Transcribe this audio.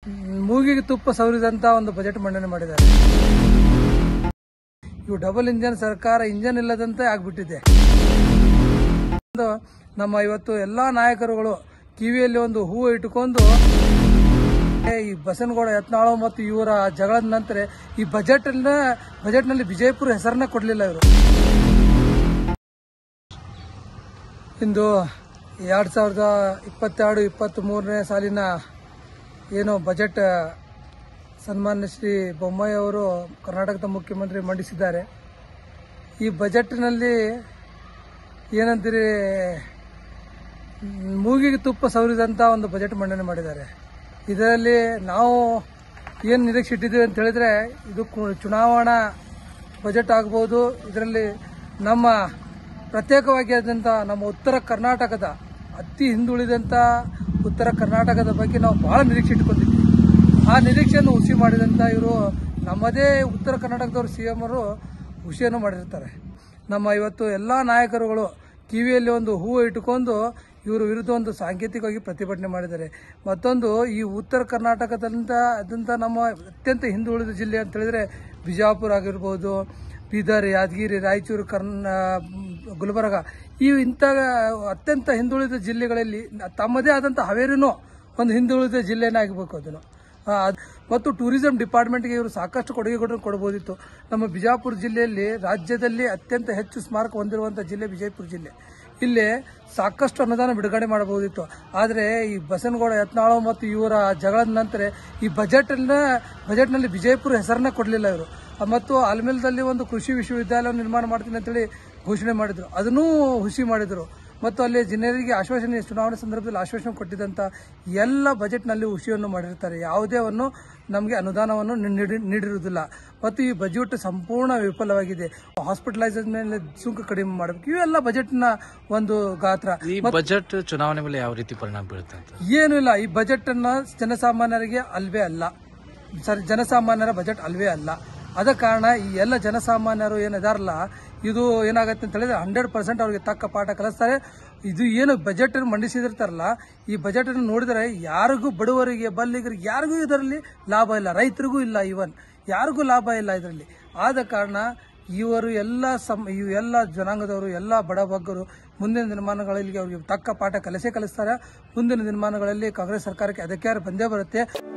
ಮೂಗಿಗೆ ತುಪ್ಪ ಸವರಿದಂತ ಒಂದು ಬಜೆಟ್ ಮಂಡನೆ ಮಾಡಿದ್ದಾರೆ. ಇವು ಡಬಲ್ ಇಂಜನ್ ಸರ್ಕಾರ, ಇಂಜನ್ ಇಲ್ಲದಂತೆ ಆಗ್ಬಿಟ್ಟಿದೆ. ನಮ್ಮ ಇವತ್ತು ಎಲ್ಲಾ ನಾಯಕರುಗಳು ಕಿವಿಯಲ್ಲಿ ಒಂದು ಹೂವು ಇಟ್ಟುಕೊಂಡು ಈ ಬಸನಗೌಡ ಯತ್ನಾಳ್ ಮತ್ತು ಇವರ ಜಗಳದ ನಂತರ ಈ ಬಜೆಟ್ನಲ್ಲಿ ವಿಜಯಪುರ ಹೆಸರನ್ನ ಕೊಡಲಿಲ್ಲ ಇವರು. ಇಂದು 2022-23 ಸಾಲಿನ ಏನು ಬಜೆಟ್ ಸನ್ಮಾನ್ಯ ಶ್ರೀ ಬೊಮ್ಮಾಯಿ ಅವರು ಕರ್ನಾಟಕದ ಮುಖ್ಯಮಂತ್ರಿ ಮಂಡಿಸಿದ್ದಾರೆ. ಈ ಬಜೆಟ್ನಲ್ಲಿ ಏನಂತೀರಿ, ಮೂಗಿಗೆ ತುಪ್ಪ ಸವರಿದಂತ ಒಂದು ಬಜೆಟ್ ಮಂಡನೆ ಮಾಡಿದ್ದಾರೆ. ಇದರಲ್ಲಿ ನಾವು ಏನು ನಿರೀಕ್ಷೆ ಇಟ್ಟಿದ್ದೀವಿ ಅಂತ ಹೇಳಿದ್ರೆ, ಇದು ಚುನಾವಣಾ ಬಜೆಟ್ ಆಗಬಹುದು. ಇದರಲ್ಲಿ ನಮ್ಮ ಪ್ರತ್ಯೇಕವಾಗಿ ಆದಂಥ ನಮ್ಮ ಉತ್ತರ ಕರ್ನಾಟಕದ ಅತಿ ಹಿಂದುಳಿದಂಥ ಉತ್ತರ ಕರ್ನಾಟಕದ ಬಗ್ಗೆ ನಾವು ಬಹಳ ನಿರೀಕ್ಷೆ ಇಟ್ಕೊಂಡಿದ್ವಿ. ಆ ನಿರೀಕ್ಷೆಯನ್ನು ಹುಸಿ ಮಾಡಿದಂಥ ಇವರು ನಮ್ಮದೇ ಉತ್ತರ ಕರ್ನಾಟಕದವರು CM ಅವರು ಹುಸಿಯನ್ನು ಮಾಡಿರ್ತಾರೆ. ನಮ್ಮ ಇವತ್ತು ಎಲ್ಲ ನಾಯಕರುಗಳು ಕಿವಿಯಲ್ಲಿ ಒಂದು ಹೂವು ಇಟ್ಟುಕೊಂಡು ಇವರು ವಿರುದ್ಧ ಒಂದು ಸಾಂಕೇತಿಕವಾಗಿ ಪ್ರತಿಭಟನೆ ಮಾಡಿದ್ದಾರೆ. ಮತ್ತೊಂದು, ಈ ಉತ್ತರ ಕರ್ನಾಟಕದಂತ ನಮ್ಮ ಅತ್ಯಂತ ಹಿಂದುಳಿದ ಜಿಲ್ಲೆ ಅಂತ ಹೇಳಿದ್ರೆ ಬಿಜಾಪುರ ಆಗಿರ್ಬೋದು, ಬೀದರ್, ಯಾದಗಿರಿ, ರಾಯಚೂರು, ಗುಲ್ಬರ್ಗ, ಇಂಥ ಅತ್ಯಂತ ಹಿಂದುಳಿದ ಜಿಲ್ಲೆಗಳಲ್ಲಿ ತಮ್ಮದೇ ಆದಂಥ ಹಾವೇರಿನೂ ಒಂದು ಹಿಂದುಳಿದ ಜಿಲ್ಲೆನೇ ಆಗಬೇಕು ಅದನ್ನು. ಮತ್ತು ಟೂರಿಸಂ ಡಿಪಾರ್ಟ್ಮೆಂಟ್ಗೆ ಇವರು ಸಾಕಷ್ಟು ಕೊಡುಗೆಗಳನ್ನು ಕೊಡಬಹುದಿತ್ತು. ನಮ್ಮ ಬಿಜಾಪುರ ಜಿಲ್ಲೆಯಲ್ಲಿ ರಾಜ್ಯದಲ್ಲಿ ಅತ್ಯಂತ ಹೆಚ್ಚು ಸ್ಮಾರಕ ಹೊಂದಿರುವಂಥ ಜಿಲ್ಲೆ ಬಿಜಾಪುರ ಜಿಲ್ಲೆ. ಇಲ್ಲಿ ಸಾಕಷ್ಟು ಅನುದಾನ ಬಿಡುಗಡೆ ಮಾಡಬಹುದಿತ್ತು. ಆದರೆ ಈ ಬಸನಗೌಡ ಯತ್ನಾಳ್ ಮತ್ತು ಇವರ ಜಗಳದ ನಂತರ ಈ ಬಜೆಟ್ನಲ್ಲಿ ವಿಜಯಪುರ ಹೆಸರನ್ನ ಕೊಡಲಿಲ್ಲ ಇವರು. ಮತ್ತು ಆಲ್ಮೇಲದಲ್ಲಿ ಒಂದು ಕೃಷಿ ವಿಶ್ವವಿದ್ಯಾಲಯ ನಿರ್ಮಾಣ ಮಾಡ್ತೀನಿ ಅಂತೇಳಿ ಘೋಷಣೆ ಮಾಡಿದ್ರು, ಅದನ್ನೂ ಹುಸಿ ಮಾಡಿದ್ರು. ಮತ್ತು ಅಲ್ಲಿ ಜನರಿಗೆ ಆಶ್ವಾಸನೆ, ಚುನಾವಣೆ ಸಂದರ್ಭದಲ್ಲಿ ಆಶ್ವಾಸನೆ ಕೊಟ್ಟಿದ್ದಂಥ ಎಲ್ಲ ಬಜೆಟ್ನಲ್ಲಿ ಹುಸಿಯನ್ನು ಮಾಡಿರ್ತಾರೆ. ಯಾವುದೇ ನಮಗೆ ಅನುದಾನವನ್ನು ನೀಡಿರುವುದಿಲ್ಲ. ಮತ್ತು ಈ ಬಜೆಟ್ ಸಂಪೂರ್ಣ ವಿಫಲವಾಗಿದೆ. ಹಾಸ್ಪಿಟಲೈಸೇಷನ್ ಮೇಲೆ ಸುಂಕ ಕಡಿಮೆ ಮಾಡಬೇಕು, ಇವೆಲ್ಲ ಬಜೆಟ್ನ ಒಂದು ಗಾತ್ರ. ಈ ಬಜೆಟ್ ಚುನಾವಣೆ ಮೇಲೆ ಯಾವ ರೀತಿ ಪರಿಣಾಮ ಬೀಳುತ್ತೆ ಅಂತ ಏನೂ ಇಲ್ಲ. ಈ ಬಜೆಟ್ ಅನ್ನ ಜನಸಾಮಾನ್ಯರಿಗೆ ಅಲ್ವೇ ಅಲ್ಲ, ಜನಸಾಮಾನ್ಯರ ಬಜೆಟ್ ಅಲ್ವೇ ಅಲ್ಲ. ಆದ ಕಾರಣ ಈ ಎಲ್ಲ ಜನಸಾಮಾನ್ಯರು ಏನಿದಾರಲ್ಲ, ಇದು ಏನಾಗತ್ತೆ ಅಂತ ಹೇಳಿದ್ರೆ 100% ಅವ್ರಿಗೆ ತಕ್ಕ ಪಾಠ ಕಲಿಸ್ತಾರೆ. ಇದು ಏನು ಬಜೆಟ್ ಮಂಡಿಸಿದಿರ್ತಾರಲ್ಲ, ಈ ಬಜೆಟ್ ಅನ್ನು ನೋಡಿದರೆ ಯಾರಿಗೂ, ಬಡವರಿಗೆ, ಬಲ್ಲಿಗರಿಗೆ ಯಾರಿಗೂ ಇದರಲ್ಲಿ ಲಾಭ ಇಲ್ಲ, ರೈತರಿಗೂ ಇಲ್ಲ, ಯಾರಿಗೂ ಲಾಭ ಇಲ್ಲ ಇದರಲ್ಲಿ. ಆದ ಕಾರಣ ಇವರು ಎಲ್ಲ ಜನಾಂಗದವರು, ಎಲ್ಲ ಬಡಬಗ್ಗರು ಮುಂದಿನ ದಿನಮಾನಗಳಲ್ಲಿ ಅವರಿಗೆ ತಕ್ಕ ಪಾಠ ಕಲಿಸ್ತಾರೆ. ಮುಂದಿನ ದಿನಮಾನಗಳಲ್ಲಿ ಕಾಂಗ್ರೆಸ್ ಸರ್ಕಾರಕ್ಕೆ ಅಧಿಕಾರ ಬಂದೇ ಬರುತ್ತೆ.